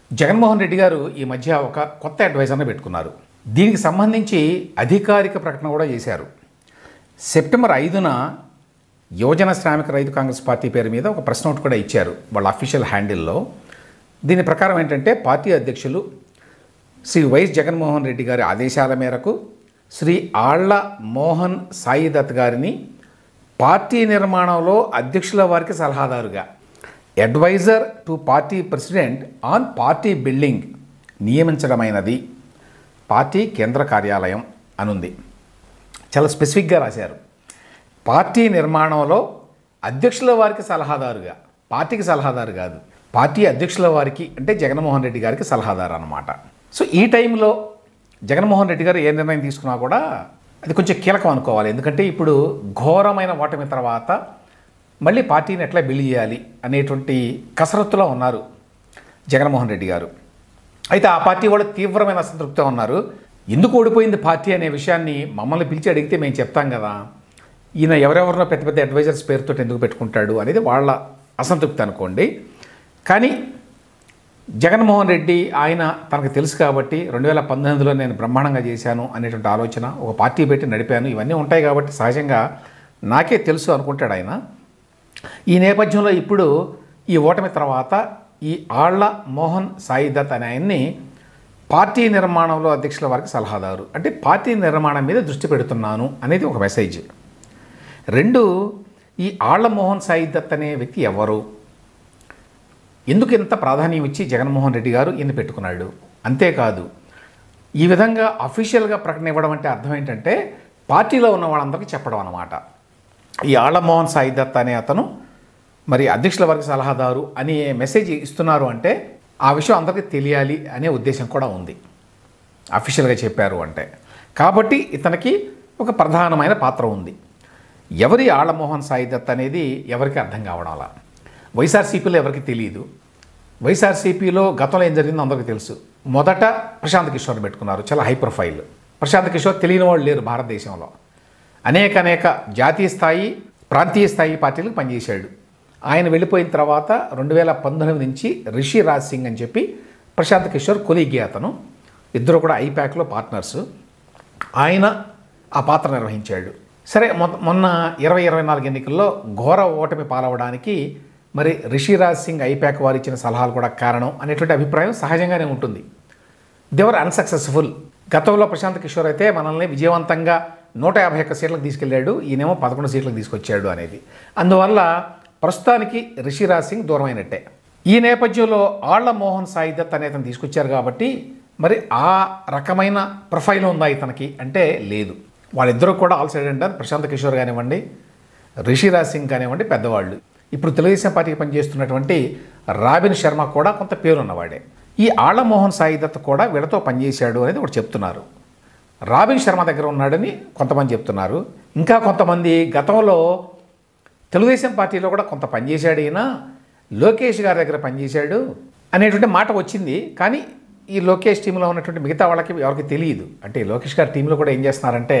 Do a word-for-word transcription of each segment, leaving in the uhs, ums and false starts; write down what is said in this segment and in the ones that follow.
జగన్మోహన్ రెడ్డి గారు ఈ మధ్య ఒక కొత్త అడ్వైజర్ని పెట్టుకున్నారు. దీనికి సంబంధించి అధికారిక ప్రకటన కూడా చేశారు. సెప్టెంబర్ ఐదున యువజన శ్రామిక రైతు కాంగ్రెస్ పార్టీ పేరు మీద ఒక ప్రెస్ నోట్ కూడా ఇచ్చారు వాళ్ళ అఫీషియల్ హ్యాండిల్లో. దీని ప్రకారం ఏంటంటే పార్టీ అధ్యక్షులు శ్రీ వైఎస్ జగన్మోహన్ రెడ్డి గారి ఆదేశాల మేరకు శ్రీ ఆళ్ల మోహన్ సాయి దత్ గారిని పార్టీ నిర్మాణంలో అధ్యక్షుల వారికి సలహాదారుగా advisor to party president on party building నియమించడమైనది. పార్టీ కేంద్ర కార్యాలయం అనుంది. చాలా స్పెసిఫిక్గా రాశారు. పార్టీ నిర్మాణంలో అధ్యక్షుల వారికి సలహాదారుగా, పార్టీకి సలహాదారు కాదు, పార్టీ అధ్యక్షుల వారికి అంటే జగన్మోహన్ రెడ్డి గారికి సలహాదారు అన్నమాట. సో ఈ టైంలో జగన్మోహన్ రెడ్డి గారు ఏ నిర్ణయం తీసుకున్నా కూడా అది కొంచెం కీలకం అనుకోవాలి. ఎందుకంటే ఇప్పుడు ఘోరమైన ఓటమి తర్వాత మళ్ళీ పార్టీని ఎట్లా బిల్డ్ చేయాలి అనేటువంటి కసరత్తులో ఉన్నారు జగన్మోహన్ రెడ్డి గారు. అయితే ఆ పార్టీ కూడా తీవ్రమైన అసంతృప్తితో ఉన్నారు. ఎందుకు ఓడిపోయింది పార్టీ అనే విషయాన్ని మమ్మల్ని పిలిచి అడిగితే మేము చెప్తాం కదా, ఈయన ఎవరెవరినో పెద్ద పెద్ద అడ్వైజర్స్ పేరుతో ఎందుకు పెట్టుకుంటాడు అనేది వాళ్ళ అసంతృప్తి అనుకోండి. కానీ జగన్మోహన్ రెడ్డి ఆయన తనకు తెలుసు కాబట్టి రెండు వేల పంతొమ్మిదిలో నేను బ్రహ్మాండంగా చేశాను అనేటువంటి ఆలోచన, ఒక పార్టీ పెట్టి నడిపాను, ఇవన్నీ ఉంటాయి కాబట్టి సహజంగా నాకే తెలుసు అనుకుంటాడు ఆయన. ఈ నేపథ్యంలో ఇప్పుడు ఈ ఓటమి తర్వాత ఈ ఆళ్ల మోహన్ సాయి దత్ అనే ఆయన్ని పార్టీ నిర్మాణంలో అధ్యక్షుల వారికి సలహాదారు అంటే పార్టీ నిర్మాణం మీద దృష్టి పెడుతున్నాను అనేది ఒక మెసేజ్. రెండు, ఈ ఆళ్ల మోహన్ సాయి దత్ అనే వ్యక్తి ఎవరు, ఎందుకు ఇంత ప్రాధాన్యం ఇచ్చి జగన్మోహన్ రెడ్డి గారు ఈయన పెట్టుకున్నాడు. అంతేకాదు ఈ విధంగా అఫీషియల్గా ప్రకటన ఇవ్వడం అంటే అర్థం ఏంటంటే పార్టీలో ఉన్న వాళ్ళందరికీ చెప్పడం అన్నమాట. ఈ ఆళ్ల మోహన్ సాయి దత్ అనే అతను మరి అధ్యక్షుల వర్గ సలహాదారు అనే మెసేజ్ ఇస్తున్నారు అంటే ఆ విషయం అందరికీ తెలియాలి అనే ఉద్దేశం కూడా ఉంది అఫీషియల్గా చెప్పారు అంటే. కాబట్టి ఇతనికి ఒక ప్రధానమైన పాత్ర ఉంది. ఎవరి ఆళ్ల మోహన్ సాయి దత్ అనేది ఎవరికి అర్థం కావడం అలా. వైఎస్ఆర్సీపీలో ఎవరికి తెలియదు. వైఎస్ఆర్సీపీలో గతంలో ఏం జరిగిందో అందరికీ తెలుసు. మొదట ప్రశాంత్ కిషోర్ పెట్టుకున్నారు, చాలా హై ప్రొఫైల్. ప్రశాంత్ కిషోర్ తెలియని వాళ్ళు లేరు భారతదేశంలో. అనేక అనేక జాతీయ స్థాయి ప్రాంతీయ స్థాయి పార్టీలకు పనిచేశాడు. ఆయన వెళ్ళిపోయిన తర్వాత రెండు వేల పంతొమ్మిది నుంచి రిషి రాజ్ సింగ్ అని చెప్పి ప్రశాంత్ కిషోర్ కొలీగి అతను, ఇద్దరు కూడా ఐప్యాక్లో పార్ట్నర్స్. ఆయన ఆ పాత్ర నిర్వహించాడు. సరే, మొన్న ఇరవై ఇరవై నాలుగు ఎన్నికల్లో ఘోర ఓటమి పాలవడానికి మరి రిషిరాజ్ సింగ్ ఐప్యాక్ వారు ఇచ్చిన సలహాలు కూడా కారణం అనేటువంటి అభిప్రాయం సహజంగానే ఉంటుంది. They were unsuccessful. గతంలో ప్రశాంత్ కిషోర్ అయితే మనల్ని విజయవంతంగా నూట యాభై ఒక్క సీట్లకు తీసుకెళ్లాడు, ఈయనేమో పదకొండు సీట్లకు తీసుకొచ్చాడు అనేది. అందువల్ల ప్రస్తుతానికి రిషిరాజ్ సింగ్ దూరం అయినట్టే. ఈ నేపథ్యంలో ఆళ్ల మోహన్ సాయి దత్ అనే అతను తీసుకొచ్చారు కాబట్టి మరి ఆ రకమైన ప్రొఫైల్ ఉందా ఇతనికి అంటే లేదు. వాళ్ళిద్దరూ కూడా ఆల్ సైడ్ అంటారు. ప్రశాంత్ కిషోర్ కానివ్వండి, రిషిరాజ్ సింగ్ కానివ్వండి పెద్దవాళ్ళు. ఇప్పుడు తెలుగుదేశం పార్టీకి పనిచేస్తున్నటువంటి రాబిన్ శర్మ కూడా కొంత పేరున్నవాడే. ఈ ఆళ్ల మోహన్ సాయి దత్ కూడా వీళ్ళతో పనిచేశాడు అనేది ఒకటి చెప్తున్నారు. రాబిన్ శర్మ దగ్గర ఉన్నాడని కొంతమంది చెప్తున్నారు. ఇంకా కొంతమంది గతంలో తెలుగుదేశం పార్టీలో కూడా కొంత పనిచేశాడు, ఈయన లోకేష్ గారి దగ్గర పనిచేశాడు అనేటువంటి మాట వచ్చింది. కానీ ఈ లోకేష్ టీంలో ఉన్నటువంటి మిగతా వాళ్ళకి ఎవరికి తెలియదు. అంటే లోకేష్ గారి టీంలో కూడా ఏం చేస్తున్నారంటే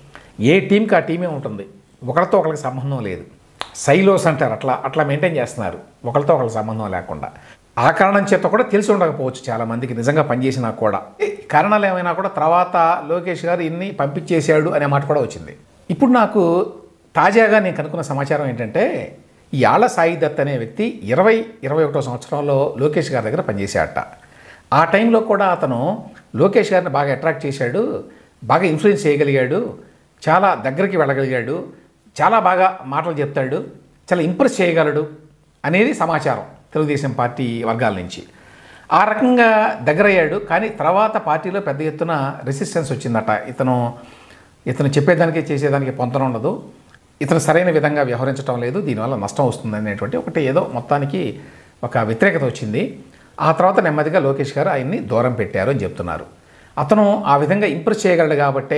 ఏ టీంకి ఆ టీమే ఉంటుంది, ఒకరితో ఒకరికి సంబంధం లేదు. సైలోస్ అంటారు, అట్లా అట్లా మెయింటైన్ చేస్తున్నారు ఒకరితో ఒకరికి సంబంధం లేకుండా. ఆ కారణం చేత కూడా తెలిసి ఉండకపోవచ్చు చాలామందికి నిజంగా పనిచేసినా కూడా. కారణాలు ఏమైనా కూడా తర్వాత లోకేష్ గారు ఇన్ని పంపించేశాడు అనే మాట కూడా వచ్చింది. ఇప్పుడు నాకు తాజాగా నేను కనుక్కున్న సమాచారం ఏంటంటే ఈ ఆళ్ల సాయి దత్ అనే వ్యక్తి ఇరవై ఇరవై ఒకటో సంవత్సరంలో లోకేష్ గారి దగ్గర పనిచేశాడట. ఆ టైంలో కూడా అతను లోకేష్ గారిని బాగా అట్రాక్ట్ చేశాడు, బాగా ఇన్ఫ్లుయెన్స్ చేయగలిగాడు, చాలా దగ్గరికి వెళ్ళగలిగాడు, చాలా బాగా మాటలు చెప్తాడు, చాలా ఇంప్రెస్ చేయగలడు అనేది సమాచారం తెలుగుదేశం పార్టీ వర్గాల నుంచి. ఆ రకంగా దగ్గరయ్యాడు. కానీ తర్వాత పార్టీలో పెద్ద ఎత్తున రెసిస్టెన్స్ వచ్చిందట. ఇతను ఇతను చెప్పేదానికి చేసేదానికి పొంతన ఉండదు, ఇతను సరైన విధంగా వ్యవహరించడం లేదు, దీనివల్ల నష్టం వస్తుంది అనేటువంటి ఒకటి ఏదో మొత్తానికి ఒక వ్యతిరేకత వచ్చింది. ఆ తర్వాత నెమ్మదిగా లోకేష్ గారు ఆయన్ని దూరం పెట్టారు అని చెప్తున్నారు. అతను ఆ విధంగా ఇంప్రెస్ చేయగలడు కాబట్టే,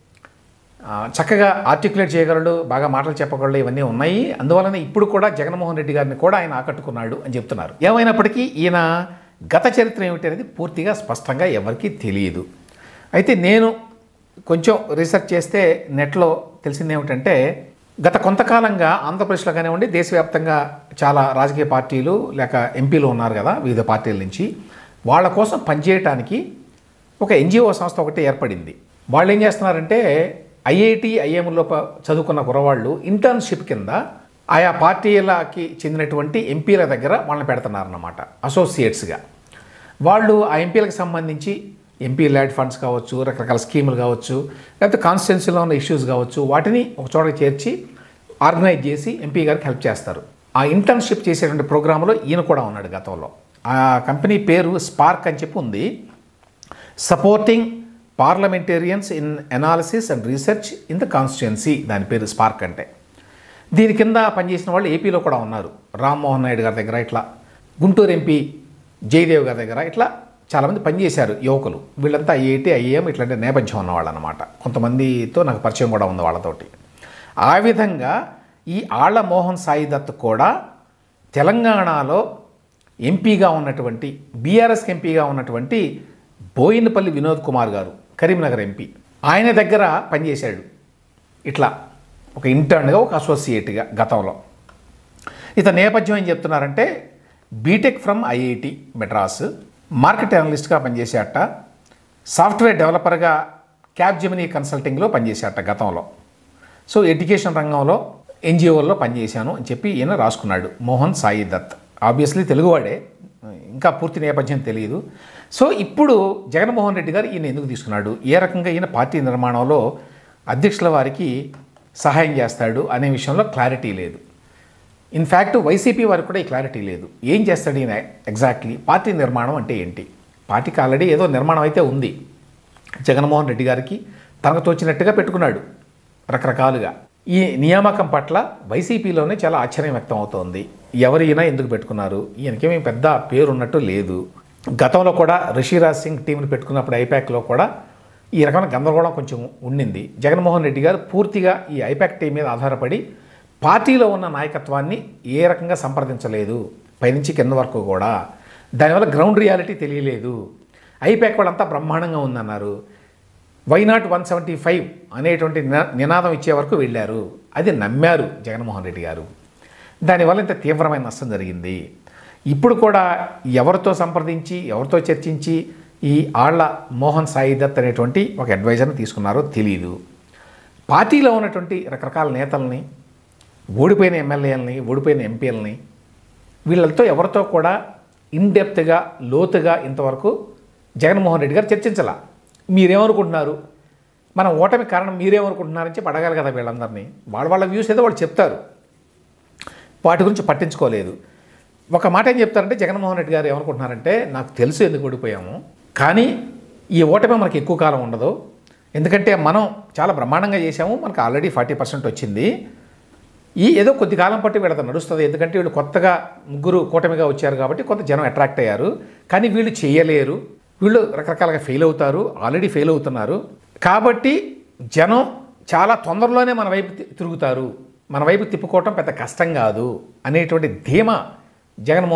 చక్కగా ఆర్టికులేట్ చేయగలడు, బాగా మాటలు చెప్పగలడు, ఇవన్నీ ఉన్నాయి. అందువలన ఇప్పుడు కూడా జగన్మోహన్ రెడ్డి గారిని కూడా ఆయన ఆకట్టుకున్నాడు అని చెప్తున్నారు. ఏమైనప్పటికీ ఈయన గత చరిత్ర ఏమిటి అనేది పూర్తిగా స్పష్టంగా ఎవరికీ తెలియదు. అయితే నేను కొంచెం రీసెర్చ్ చేస్తే నెట్లో తెలిసింది ఏమిటంటే గత కొంతకాలంగా ఆంధ్రప్రదేశ్లో కానివ్వండి, దేశవ్యాప్తంగా చాలా రాజకీయ పార్టీలు లేక ఎంపీలు ఉన్నారు కదా వివిధ పార్టీల నుంచి, వాళ్ళ కోసం పనిచేయటానికి ఒక ఎన్జిఓ సంస్థ ఒకటి ఏర్పడింది. వాళ్ళు ఏం చేస్తున్నారంటే ఐఐటి ఐఎంలో చదువుకున్న కురవాళ్ళు ఇంటర్న్షిప్ కింద ఆయా పార్టీలకి చెందినటువంటి ఎంపీల దగ్గర వాళ్ళని పెడుతున్నారన్నమాట అసోసియేట్స్గా. వాళ్ళు ఆ ఎంపీలకు సంబంధించి ఎంపీ ల్యాడ్ ఫండ్స్ కావచ్చు, రకరకాల స్కీములు కావచ్చు, లేకపోతే కాన్స్టిట్యున్సీలో ఉన్న ఇష్యూస్ కావచ్చు, వాటిని ఒక చోట చేర్చి ఆర్గనైజ్ చేసి ఎంపీ గారికి హెల్ప్ చేస్తారు. ఆ ఇంటర్న్షిప్ చేసేటువంటి ప్రోగ్రాంలో ఈయన కూడా ఉన్నాడు గతంలో. ఆ కంపెనీ పేరు స్పార్క్ అని చెప్పి ఉంది. Supporting parliamentarians in analysis and research in the constituency, దాని పేరు స్పార్క్ అంటే. దీని కింద పనిచేసిన వాళ్ళు ఏపీలో కూడా ఉన్నారు. రామ్మోహన్ నాయుడు గారి దగ్గర, ఇట్లా గుంటూరు ఎంపీ జయదేవ్ గారి దగ్గర, ఇట్లా చాలామంది పనిచేశారు యువకులు. వీళ్ళంతా ఐఐటి ఐఏఎం ఇట్లాంటి నేపథ్యం ఉన్నవాళ్ళు అనమాట. కొంతమందితో నాకు పరిచయం కూడా ఉంది వాళ్ళతోటి. ఆ విధంగా ఈ ఆళ్ల మోహన్ సాయి దత్ కూడా తెలంగాణలో ఎంపీగా ఉన్నటువంటి, బీఆర్ఎస్కి ఎంపీగా ఉన్నటువంటి బోయినపల్లి వినోద్ కుమార్ గారు, కరీంనగర్ ఎంపీ, ఆయన దగ్గర పనిచేశాడు ఇట్లా ఒక ఇంటర్న్గా, ఒక అసోసియేట్గా గతంలో. ఇతని నేపథ్యం ఏం చెప్తున్నారంటే BTech from IIT Madras, market అనలిస్ట్గా పనిచేసేట, సాఫ్ట్వేర్ డెవలపర్గా క్యాప్జెమినీ కన్సల్టింగ్లో పనిచేసేట గతంలో. సో ఎడ్యుకేషన్ రంగంలో ఎన్జిఓల్లో పనిచేశాను అని చెప్పి ఈయన రాసుకున్నాడు మోహన్ సాయి దత్. ఆబ్వియస్లీ తెలుగువాడే, ఇంకా పూర్తి నేపథ్యం తెలియదు. సో ఇప్పుడు జగన్మోహన్ రెడ్డి గారు ఈయన ఎందుకు తీసుకున్నాడు, ఏ రకంగా ఈయన పార్టీ నిర్మాణంలో అధ్యక్షుల వారికి సహాయం చేస్తాడు అనే విషయంలో క్లారిటీ లేదు. ఇన్ఫ్యాక్ట్ వైసీపీ వారికి కూడా ఈ క్లారిటీ లేదు. ఏం చేస్తాడు ఈయన ఎగ్జాక్ట్లీ, పార్టీ నిర్మాణం అంటే ఏంటి. పార్టీకి ఆల్రెడీ ఏదో నిర్మాణం అయితే ఉంది. జగన్మోహన్ రెడ్డి గారికి తనకు తోచినట్టుగా పెట్టుకున్నాడు రకరకాలుగా. ఈ నియామకం పట్ల వైసీపీలోనే చాలా ఆశ్చర్యం వ్యక్తం అవుతోంది. ఎవరైనా ఎందుకు పెట్టుకున్నారు, ఈయనకేమీ పెద్ద పేరు ఉన్నట్టు లేదు. గతంలో కూడా రిషిరాజ్ సింగ్ టీంని పెట్టుకున్నప్పుడు ఐపాక్లో కూడా ఈ రకమైన గందరగోళం కొంచెం ఉండింది. జగన్మోహన్ రెడ్డి గారు పూర్తిగా ఈ ఐపాక్ టీం మీద ఆధారపడి పార్టీలో ఉన్న నాయకత్వాన్ని ఏ రకంగా సంప్రదించలేదు, పైనుంచి కింద వరకు కూడా. దానివల్ల గ్రౌండ్ రియాలిటీ తెలియలేదు. ఐపాక్ వాళ్ళంతా బ్రహ్మాండంగా ఉందన్నారు. వైనాట్ వన్ సెవెంటీ ఫైవ్ అనేటువంటి నినాదం ఇచ్చే వరకు వెళ్ళారు. అది నమ్మారు జగన్మోహన్ రెడ్డి గారు. దానివల్ల ఇంత తీవ్రమైన నష్టం జరిగింది. ఇప్పుడు కూడా ఎవరితో సంప్రదించి, ఎవరితో చర్చించి ఈ ఆళ్ల మోహన్ సాయి దత్ అనేటువంటి ఒక అడ్వైజర్ని తీసుకున్నారో తెలియదు. పార్టీలో ఉన్నటువంటి రకరకాల నేతల్ని, ఓడిపోయిన ఎమ్మెల్యేలని, ఓడిపోయిన ఎంపీలని, వీళ్ళతో ఎవరితో కూడా ఇన్డెప్త్గా, లోతుగా ఇంతవరకు జగన్మోహన్ రెడ్డి గారు చర్చించాల. మీరేమనుకుంటున్నారు, మన ఓటమి కారణం మీరేమనుకుంటున్నారని చెప్పి అడగాలి కదా వీళ్ళందరినీ. వాళ్ళ వాళ్ళ వ్యూస్ ఏదో వాళ్ళు చెప్తారు, వాటి గురించి పట్టించుకోలేదు. ఒక మాట ఏం చెప్తారంటే జగన్మోహన్ రెడ్డి గారు ఏమనుకుంటున్నారంటే, నాకు తెలుసు ఎందుకు ఓడిపోయాము, కానీ ఈ ఓటమి మనకి ఎక్కువ కాలం ఉండదు. ఎందుకంటే మనం చాలా బ్రహ్మాండంగా చేశాము, మనకు ఆల్రెడీ ఫార్టీ పర్సెంట్ వచ్చింది. ఈ ఏదో కొద్ది కాలం పట్టి వీళ్ళతో నడుస్తుంది. ఎందుకంటే వీళ్ళు కొత్తగా ముగ్గురు కూటమిగా వచ్చారు కాబట్టి కొంత జనం అట్రాక్ట్ అయ్యారు. కానీ వీళ్ళు చేయలేరు, వీళ్ళు రకరకాలుగా ఫెయిల్ అవుతారు, ఆల్రెడీ ఫెయిల్ అవుతున్నారు. కాబట్టి జనం చాలా తొందరలోనే మన వైపు తిరుగుతారు, మన వైపు తిప్పుకోవటం పెద్ద కష్టం కాదు అనేటువంటి ధీమా జగన్మోహన్